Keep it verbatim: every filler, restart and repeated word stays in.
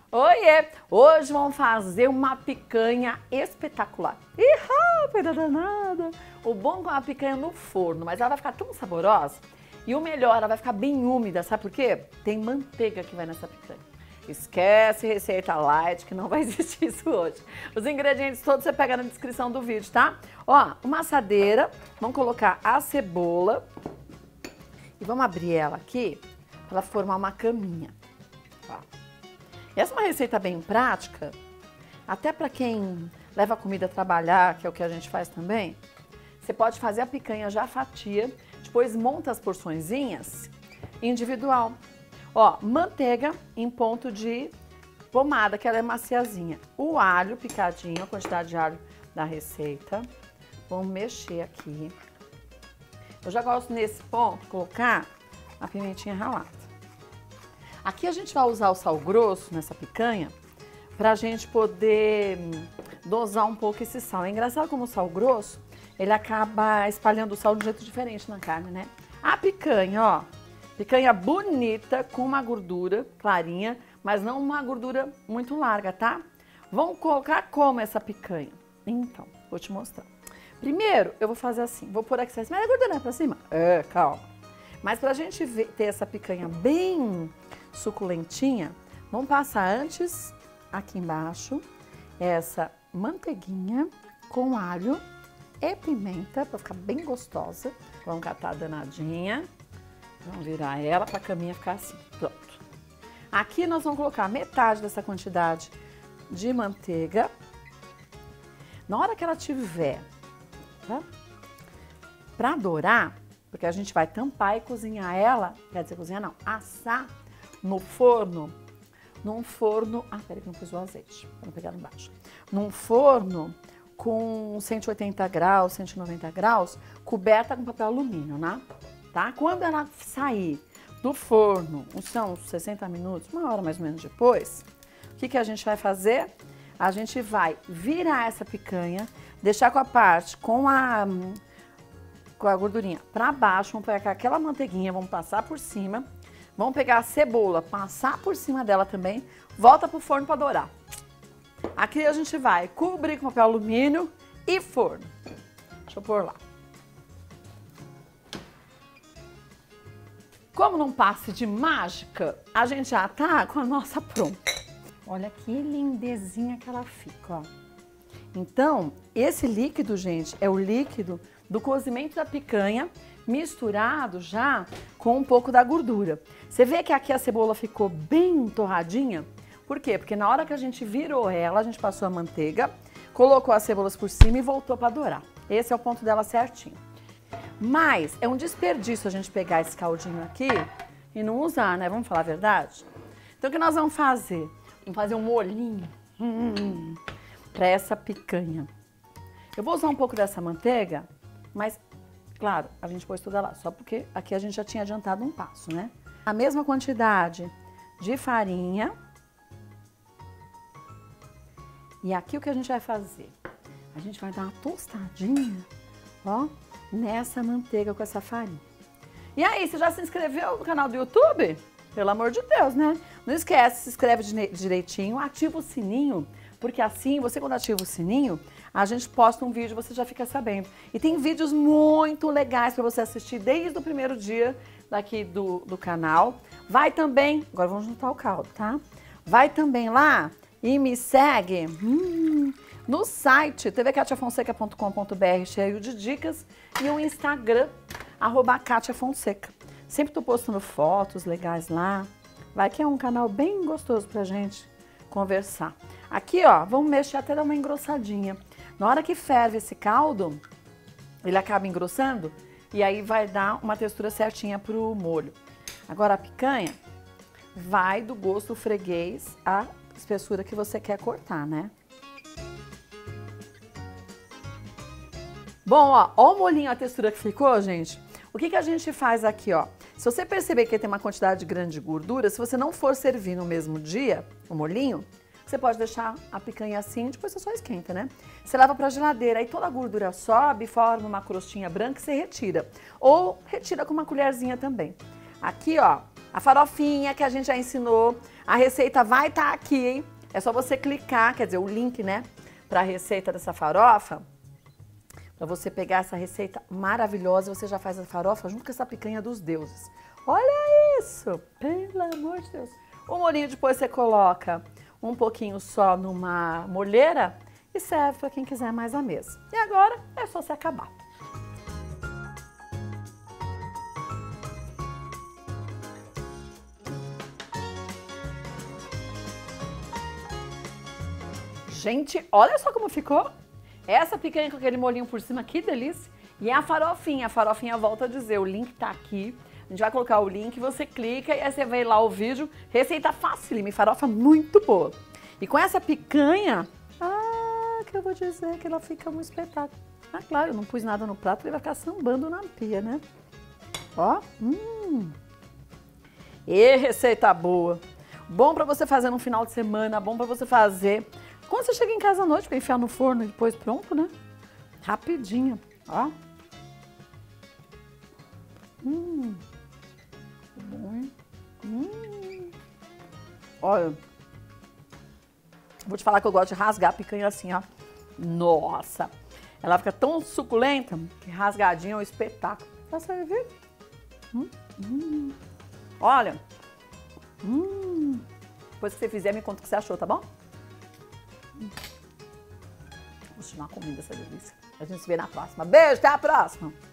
Oiê! Hoje vamos fazer uma picanha espetacular. Ih, rápida danada! O bom é a picanha no forno, mas ela vai ficar tão saborosa. E o melhor, ela vai ficar bem úmida, sabe por quê? Tem manteiga que vai nessa picanha. Esquece receita light, que não vai existir isso hoje. Os ingredientes todos você pega na descrição do vídeo, tá? Ó, uma assadeira, vamos colocar a cebola e vamos abrir ela aqui para ela formar uma caminha. Ó. Essa é uma receita bem prática, até para quem leva a comida a trabalhar, que é o que a gente faz também. Você pode fazer a picanha já fatia, depois monta as porçõezinhas individual. Ó, manteiga em ponto de pomada, que ela é maciazinha. O alho picadinho, a quantidade de alho da receita. Vamos mexer aqui. Eu já gosto nesse ponto colocar a pimentinha ralada. Aqui a gente vai usar o sal grosso nessa picanha pra gente poder dosar um pouco esse sal. É engraçado como o sal grosso, ele acaba espalhando o sal de um jeito diferente na carne, né? A picanha, ó. Picanha bonita, com uma gordura clarinha, mas não uma gordura muito larga, tá? Vamos colocar como essa picanha? Então, vou te mostrar. Primeiro, eu vou fazer assim, vou pôr aqui, mas a gordura pra cima? É, calma. Mas pra gente ver, ter essa picanha bem suculentinha, vamos passar antes, aqui embaixo, essa manteiguinha com alho e pimenta, pra ficar bem gostosa. Vamos catar a danadinha. Vamos virar ela para a caminha ficar assim, pronto. Aqui nós vamos colocar metade dessa quantidade de manteiga. Na hora que ela tiver, tá? Para dourar, porque a gente vai tampar e cozinhar ela, quer dizer, cozinhar não, assar no forno, num forno, ah, peraí que não pus o azeite, para não pegar lá embaixo. Num forno com cento e oitenta graus, cento e noventa graus, coberta com papel alumínio, né? Tá? Quando ela sair do forno, são sessenta minutos, uma hora mais ou menos depois, o que, que a gente vai fazer? A gente vai virar essa picanha, deixar com a parte, com a, com a gordurinha para baixo, vamos pegar aquela manteiguinha, vamos passar por cima, vamos pegar a cebola, passar por cima dela também, volta pro forno para dourar. Aqui a gente vai cobrir com papel alumínio e forno. Deixa eu pôr lá. Como num passe de mágica, a gente já tá com a nossa pronta. Olha que lindezinha que ela fica, ó. Então, esse líquido, gente, é o líquido do cozimento da picanha misturado já com um pouco da gordura. Você vê que aqui a cebola ficou bem torradinha? Por quê? Porque na hora que a gente virou ela, a gente passou a manteiga, colocou as cebolas por cima e voltou para dourar. Esse é o ponto dela certinho. Mas é um desperdício a gente pegar esse caldinho aqui e não usar, né? Vamos falar a verdade? Então o que nós vamos fazer? Vamos fazer um molhinho hum, para essa picanha. Eu vou usar um pouco dessa manteiga, mas, claro, a gente pôs toda lá, só porque aqui a gente já tinha adiantado um passo, né? A mesma quantidade de farinha. E aqui o que a gente vai fazer? A gente vai dar uma tostadinha, ó, nessa manteiga com essa farinha. E aí, você já se inscreveu no canal do YouTube? Pelo amor de Deus, né? Não esquece, se inscreve direitinho, ativa o sininho, porque assim, você quando ativa o sininho, a gente posta um vídeo, você já fica sabendo. E tem vídeos muito legais para você assistir desde o primeiro dia daqui do, do canal. Vai também, agora vamos juntar o caldo, tá? Vai também lá e me segue hum, no site t v katia fonseca ponto com ponto b r, cheio de dicas, e o Instagram, arroba Katia Fonseca. Sempre tô postando fotos legais lá. Vai que é um canal bem gostoso pra gente conversar. Aqui, ó, vamos mexer até dar uma engrossadinha. Na hora que ferve esse caldo, ele acaba engrossando e aí vai dar uma textura certinha pro molho. Agora a picanha vai do gosto do freguês, a espessura que você quer cortar, né? Bom, ó, ó o molhinho, a textura que ficou, gente. O que que a gente faz aqui, ó? Se você perceber que tem uma quantidade grande de gordura, se você não for servir no mesmo dia o molhinho, você pode deixar a picanha assim, depois você só esquenta, né? Você leva pra geladeira, aí toda a gordura sobe, forma uma crostinha branca e você retira. Ou retira com uma colherzinha também. Aqui, ó, a farofinha que a gente já ensinou A receita vai estar aqui, hein? É só você clicar, quer dizer, o link, né, para a receita dessa farofa, para você pegar essa receita maravilhosa e você já faz a farofa junto com essa picanha dos deuses. Olha isso! Pelo amor de Deus! O molhinho depois você coloca um pouquinho só numa molheira e serve para quem quiser mais à mesa. E agora é só você acabar. Gente, olha só como ficou. Essa picanha com aquele molhinho por cima, que delícia. E a farofinha, a farofinha volta a dizer, o link tá aqui. A gente vai colocar o link, você clica e aí você vê lá o vídeo. Receita facílima, farofa muito boa. E com essa picanha, ah, que eu vou dizer que ela fica um espetáculo. Ah, claro, eu não pus nada no prato, ele vai ficar sambando na pia, né? Ó, hum. E receita boa. Bom pra você fazer no final de semana, bom pra você fazer quando você chega em casa à noite, para enfiar no forno e depois pronto, né? Rapidinho, ó. Hum. Bom, hein? Hum. Olha, vou te falar que eu gosto de rasgar a picanha assim, ó. Nossa, ela fica tão suculenta que rasgadinha é um espetáculo. Vai servir? Hum. Hum. Olha, hum. Depois que você fizer, me conta o que você achou, tá bom? Vou continuar comendo essa delícia. A gente se vê na próxima. Beijo, até a próxima!